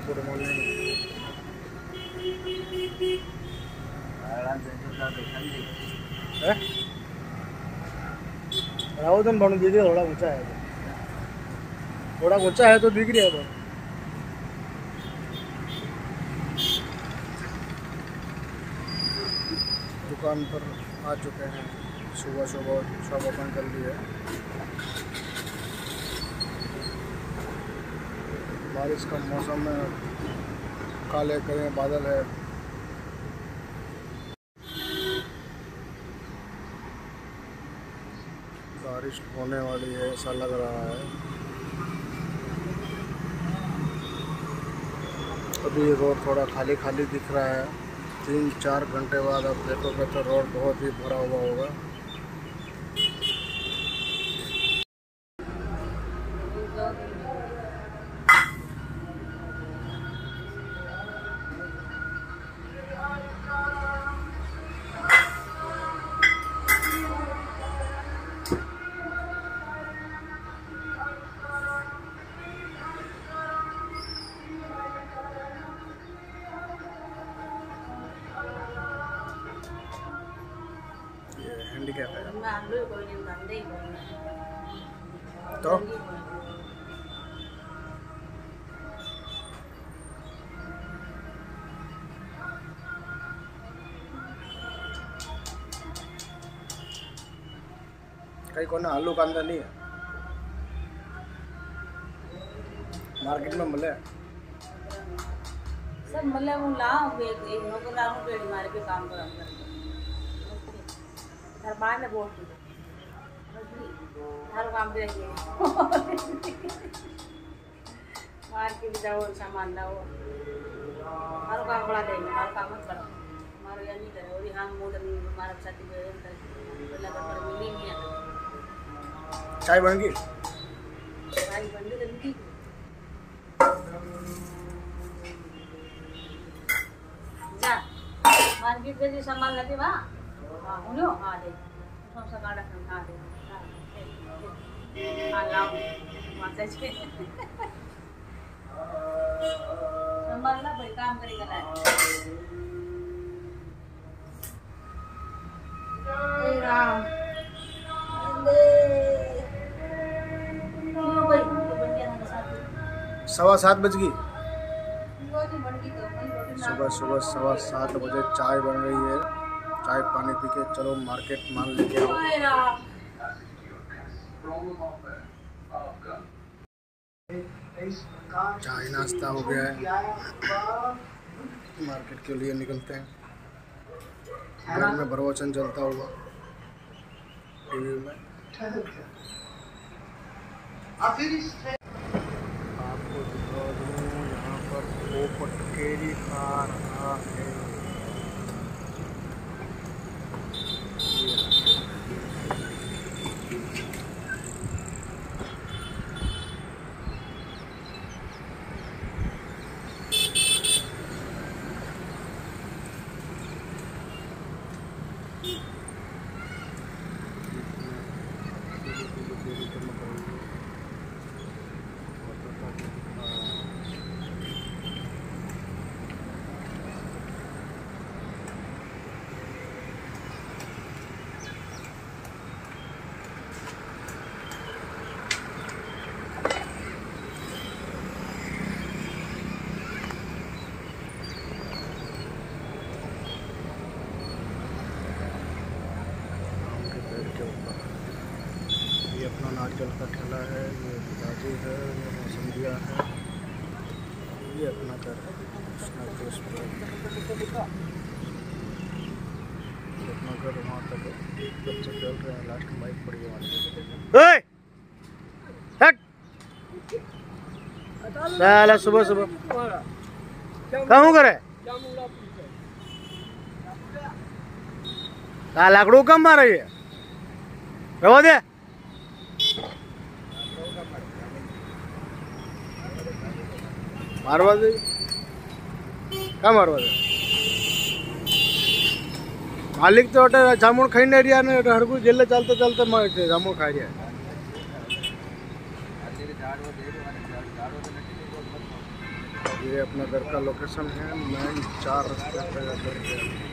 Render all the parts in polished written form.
Good morning. रावतन बनू दीदी थोड़ा ऊंचा है, थोड़ा ऊंचा है तो दिख रही है। दुकान पर आ चुके हैं, सुबह सुबह शॉप ओपन कर ली है। बारिश का मौसम है, काले काले बादल है। बारिश होने वाली है ऐसा लग रहा है। अभी रोड थोड़ा खाली खाली दिख रहा है। 3-4 घंटे बाद अब देखोगे तो रोड बहुत ही भरा हुआ होगा। हैंडीकैप है तो कहीं को ना आलू कांदा नहीं है मार्केट में मिले सब मल्ले वो लाऊं एक नौकर लाऊं पेड़ मारे के काम कर दरबार में बोल हर काम दे मार्केट जाओ सामान लाओ हर काम बड़ा दे हर काम मत करो हमारे यार नहीं करे और हम मोटर हमारा साथी में लगा पर मिली नहीं है। चाय बन गई जल्दी जा मार्केट में जो सामान लगे वहाँ हाँ उन्हों हाँ दे सब सकाड़ा हाँ दे हाँ लाओ माता जी संभालना भाई काम करेगा ना राम 7:15 बज गई। सुबह सुबह 7:15 बजे चाय बन रही है। चाय पानी पी के चलो मार्केट माल लेके आओ। चाय नाश्ता हो गया है, मार्केट के लिए निकलते हैं। घर में प्रवचन चलता हुआ टीवी में। आपको दिखा दूँ यहाँ पर पोपट केरी खा रहा है। ये अपना नारियल का ठेला है, ये काजू है, ये मौसम्बिया है, ये अपना घर है। अपना घर वहाँ तक बच्चे चल रहे हैं, लास्ट में बाइक पड़ी है वहाँ। सुबह सुबह कहूँ करे लाकड़ू कम मार रही है रहो दे मारवा दे क्या मारवा दे मालिक तो अटे जामुन खाई नहीं रहा ने हर कोई जेल चलते चलते जामुन खा रहा है। ये अपना घर का लोकेशन है, मेन 4 रास्ते पे घर पे।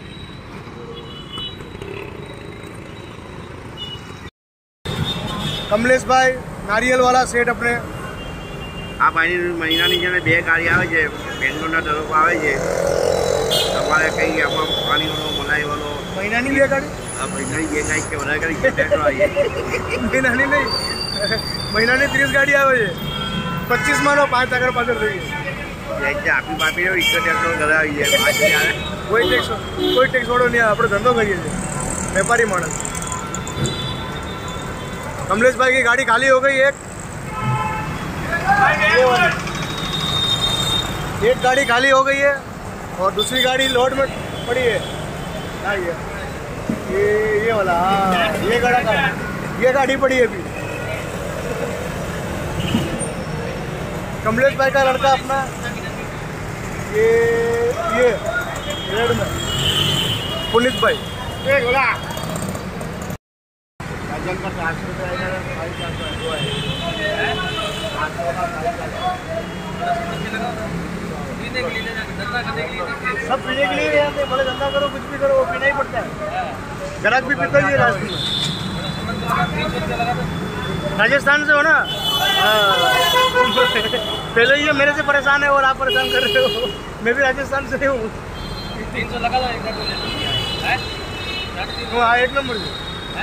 कमलेश भाई नारियल वाला सेट अपने આ મહિનાની જેને 2 ગાડી આવે છે, બેંગ્લોરના તરફ આવે છે, તમારે કંઈ આમાં પાણીવાળો મલાઈવાળો મહિનાની 2 ગાડી? આ મહિનાની 2 ગાડી કે વધારે ગાડી ટ્રેક્ટર આવી મહિનાની નહીં, મહિનાની 30 ગાડી આવે છે, 25 માનો 5 આગળ પાછળ થઈ જાય આપી બાપી રહ્યો 1 ટ્રેક્ટર ઘરે આવી જાય કોઈ ટેક્સ વાળો નહીં, આપણે ધંધો કરીએ છીએ, વેપારી માણસ। कमलेश भाई की गाड़ी खाली हो गई, एक गाड़ी खाली हो गई है और दूसरी गाड़ी लोड में पड़ी है। ये वाला, हाँ ये गाड़ी पड़ी है अभी। कमलेश भाई का लड़का अपना ये रेड में पुनीत भाई वजन का 400 रुपये आएगा, सब पीने के लिए यहाँ पे, भले धंधा करो कुछ भी करो, वो पीना ही पड़ता है। ग्राहक भी पीता ही है रास्ते में। राजस्थान से हो ना? पहले ये मेरे से परेशान है और आप परेशान कर रहे हो। मैं भी राजस्थान से हूँ। 300 लगा लो, 1 नंबर से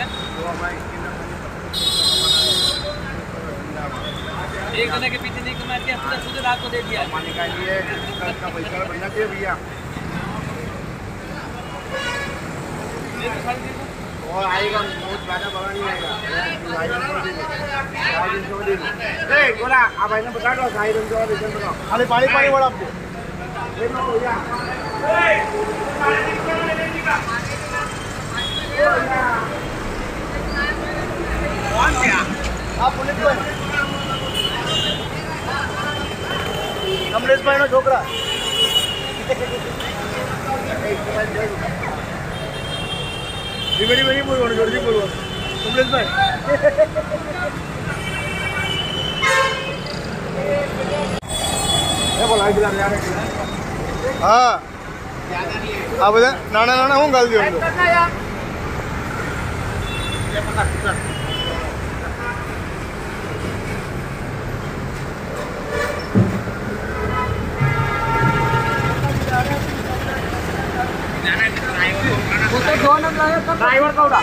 एक जने के पीछे नहीं कमा के पूरा सुधर आपको दे दिया। पानी का लिए का पैसा बनना चाहिए भैया। और आएगा बहुत ज़्यादा बड़ा नहीं आएगा, बोला आप भाई ने बता दो 250 बताओ, खाली पानी वाला आपको कमलेश भाई नो छोकरा मेरी बोलवा जल्दी बोलवा कमलेश भाई। हाँ आप बता नाना हूँ गाल दियो ड्राइवर कौड़ा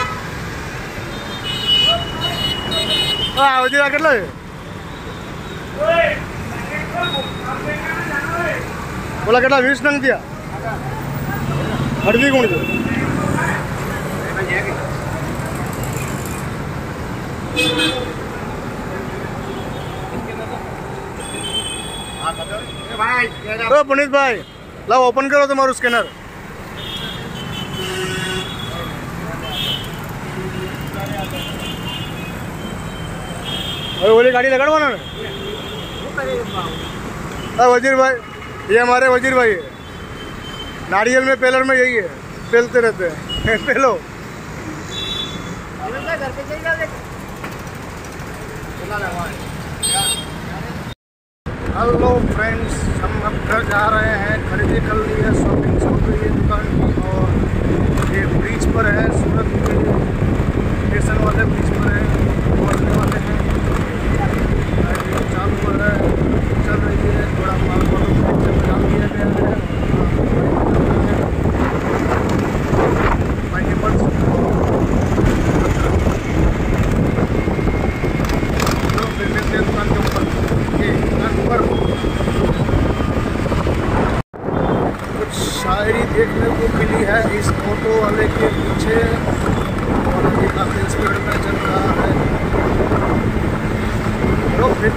वजीरा કેટલા છે? બોલા કેટલા 20 નંગ થયા? અડધી કોણ છે? पुनीत भाई लाओ ओपन करो तुम्हाરું स्कैनर। अरे वाली गाड़ी लगाड़वाना ना? वजीर भाई, ये हमारे वजीर भाई है। नारियल में पेलर में यही है, पेलते रहते हैं। पेलो हेलो फ्रेंड्स, हम अब घर जा रहे हैं, खरीदी कर ली है, शॉपिंग हो गई है दुकान की, और ये ब्रिज पर है, सूरत के स्टेशन वाले ब्रिज पर है, पहुँचने वाले हैं। चालू हो रहा है, चल रही है, थोड़ा माल बजा दिया गया है। दुकान के ऊपर कुछ शायरी देखने को मिली है इस ऑटो वाले के पीछे, और अभी काफी स्पीड में चल रहा है। तो फिर